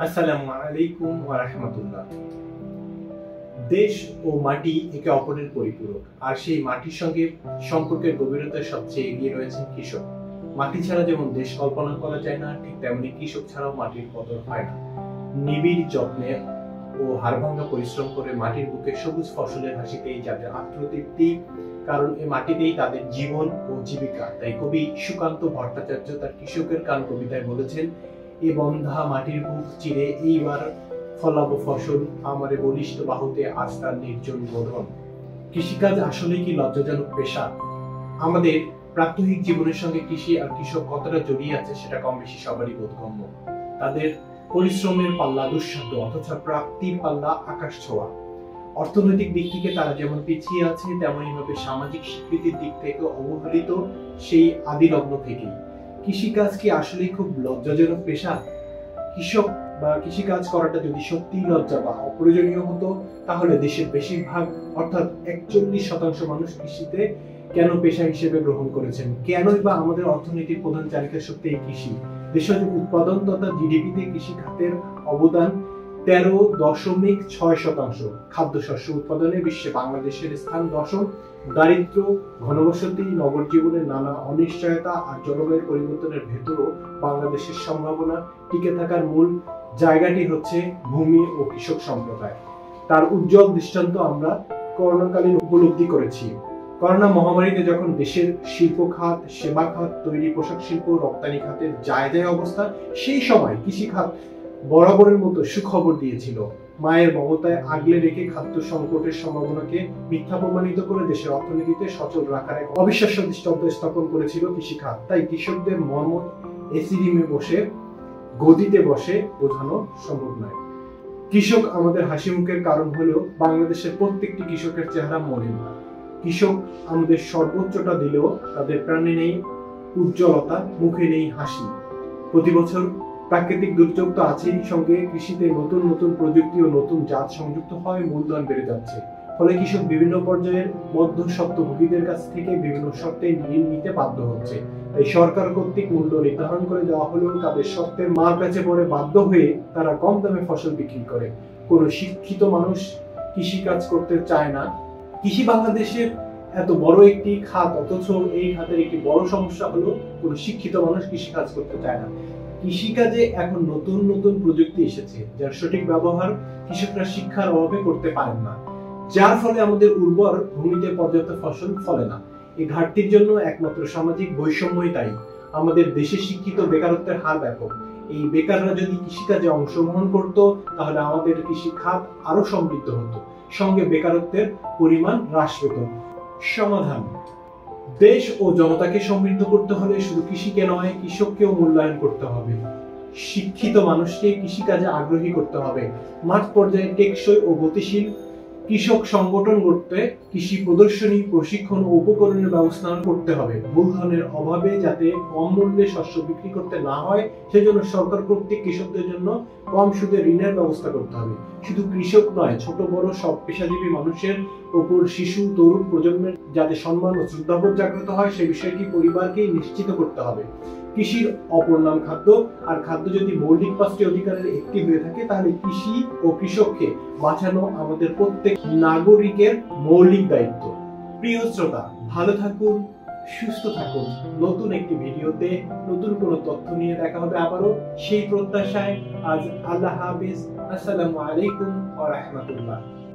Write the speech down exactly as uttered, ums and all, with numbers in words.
আসসালামু আলাইকুম ওয়া রাহমাতুল্লাহ। দেশ ও মাটি একে অপরের পরিপূরক, আর সেই মাটির সঙ্গে সম্পর্কের গভীরতায় সবচেয়ে এগিয়ে রয়েছেন কৃষক। মাটি ছাড়া যেমন দেশ কল্পনা করা যায় না, ঠিক তেমনি কৃষক ছাড়াও মাটির কদর হয় না। নিবিড় যত্নে ও হাড়ভাঙ্গা পরিশ্রম করে মাটির বুকে সবুজ ফসলের হাসিতেই যাদের আত্মতৃপ্তি, কারণ এই মাটিতেই তাদের জীবন ও জীবিকা। তাই কবি সুকান্ত ভট্টাচার্য তার কৃষকের গান কবিতায় বলেছেন, এ বন্ধা মাটির বুক চিরে এইবার ফলাবো ফসল, আমারে বলিষ্ঠ বাহুতে আস্থার নির্জন বোধন। কৃষিকাজ আসলে কি লজ্জাজনক পেশা? আমাদের প্রাত্যহিক জীবনের সঙ্গে কৃষি আর কৃষক কতটা জড়িয়ে আছে সেটা কম বেশি সবারই বোধগম্য। তাদের পরিশ্রমের পাল্লা দুঃসাধ্য, অথচ প্রাপ্তির পাল্লা আকাশ ছোঁয়া। অর্থনৈতিক দিক থেকে তারা যেমন পিছিয়ে আছে, তেমনই ভাবে সামাজিক স্বীকৃতির দিক থেকে অবহেলিত সেই আদি লগ্ন থেকেই। কৃষিকাজ কি আসলে খুব লজ্জাজনক পেশা? কৃষক বা কৃষিকাজ করাটা যদি সত্যি লজ্জা বা অপ্রয়োজনীয় হতো, তাহলে দেশের বেশিরভাগ অর্থাৎ একচল্লিশ শতাংশ মানুষ কৃষিতে কেন পেশা হিসেবে গ্রহণ করেছেন? কেনই বা আমাদের অর্থনীতির প্রধান চালিকা শক্তি এই কৃষি? দেশের উৎপাদন তথা জিডিপিতে কৃষি খাতের অবদান তেরো দশমিক ছয় শতাংশ। খাদ্যশস্য উৎপাদনে বিশ্বে বাংলাদেশের স্থান দশম। দারিদ্র, ঘনবসতি, নগর জীবনের নানা অনিশ্চয়তা আর জলবায়ু পরিবর্তনের ভেতরও বাংলাদেশের সম্ভাবনা টিকে থাকার মূল জায়গাটি হচ্ছে ভূমি ও কৃষক সম্প্রদায়। তার উজ্জ্বল দৃষ্টান্ত আমরা করোনাকালীন উপলব্ধি করেছি। করোনা মহামারীতে যখন দেশের শিল্প খাত, সেবা খাত, তৈরি পোশাক শিল্প, রপ্তানি খাতের যায় যায় অবস্থা, সেই সময় কৃষি খাত বরাবরের মতো সুখবর দিয়েছিল। মায়ের মমতায় আগলে রেখে খাদ্য সংকটের সম্ভাবনাকে মিথ্যা প্রমাণিত করে দেশের অর্থনীতিতে সচল রাখার এক অবিশ্বাস্য দৃষ্টান্ত স্থাপন করেছিল কৃষি খাত। তাই কৃষকদের মর্ম এসি রুমে বসে গদিতে বসে বোঝানো সম্ভব নয়। কৃষক আমাদের হাসি মুখের কারণ হলেও বাংলাদেশের প্রত্যেকটি কৃষকের চেহারা মলিন। কৃষক আমাদের সর্বোচ্চটা দিলেও তাদের প্রাণে নেই উজ্জ্বলতা, মুখে নেই হাসি। প্রতি বছর প্রাকৃতিক দুর্যোগ তো আছেই, সঙ্গে কৃষিতে নতুন নতুন প্রযুক্তি ও নতুন জাত সংযুক্ত হয়, মূলধন বেড়ে যাচ্ছে। ফলে কৃষক বিভিন্ন পর্যায়ের মধ্যস্বত্বভোগীদের কাছ থেকে বিভিন্ন শর্তে ঋণ নিতে বাধ্য হচ্ছে। তাই সরকার কর্তৃক মূল্য নির্ধারণ করে দেওয়া হলেও তাদের শর্তের মার প্যাচে পড়ে বাধ্য হয়ে তারা কম দামে ফসল বিক্রি করে। কোনো শিক্ষিত মানুষ কৃষি কাজ করতে চায় না। কৃষি বাংলাদেশের এত বড় একটি খাত, অথচ এই খাতের একটি বড় সমস্যা হলো কোনো শিক্ষিত মানুষ কৃষি কাজ করতে চায় না। কৃষিকাজে এখন নতুন নতুন প্রযুক্তি এসেছে, যার সঠিক ব্যবহার কৃষকরা শিক্ষার অভাবে করতে পারেন না, যার ফলে আমাদের উর্বর ভূমিতে পর্যাপ্ত ফসল ফলে না। এই ঘাটতির জন্য একমাত্র সামাজিক বৈষম্যই দায়ী। আমাদের দেশে শিক্ষিত বেকারত্বের হার ব্যাপক। এই বেকাররা যদি কৃষিকাজে অংশগ্রহণ করত, তাহলে আমাদের কৃষি খাত আরো সমৃদ্ধ হতো, সঙ্গে বেকারত্বের পরিমাণ হ্রাস পেত। সমাধান: দেশ ও জনতাকে সমৃদ্ধ করতে হলে শুধু কৃষিকে নয়, কৃষককেও মূল্যায়ন করতে হবে। শিক্ষিত মানুষকে কৃষিকাজে আগ্রহী করতে হবে। মাঠ পর্যায়ে টেকসই ও গতিশীল কৃষক সংগঠন করতে কৃষি প্রদর্শনী, প্রশিক্ষণ ও উপকরণের ব্যবস্থা করতে হবে। মূলধনের অভাবে যাতে কম মূল্যে শস্য বিক্রি করতে না হয়, সেজন্য সরকার কর্তৃক কৃষকদের জন্য কম সুদে ঋণের ব্যবস্থা করতে হবে। শুধু কৃষক নয়, ছোট বড় সব পেশাজীবী মানুষের উপর শিশু, তরুণ প্রজন্মের যাতে সম্মান ও শ্রদ্ধাবোধ জাগ্রত হয়, সে বিষয়টি পরিবারকেই নিশ্চিত করতে হবে। কৃষির অপর নাম খাদ্য, আর খাদ্য যদি মৌলিক পাঁচটি অধিকারের একটি হয়ে থাকে, তাহলে কৃষি ও কৃষককে বাঁচানো আমাদের প্রত্যেক নাগরিকের মৌলিক দায়িত্ব। প্রিয় শ্রোতা, ভালো থাকুন, সুস্থ থাকুন। নতুন একটি ভিডিওতে নতুন কোনো তথ্য নিয়ে দেখা হবে আবারও, সেই প্রত্যাশায় আজ আল্লাহ হাফেজ। আসসালামু আলাইকুম ওয়া রাহমাতুল্লাহ।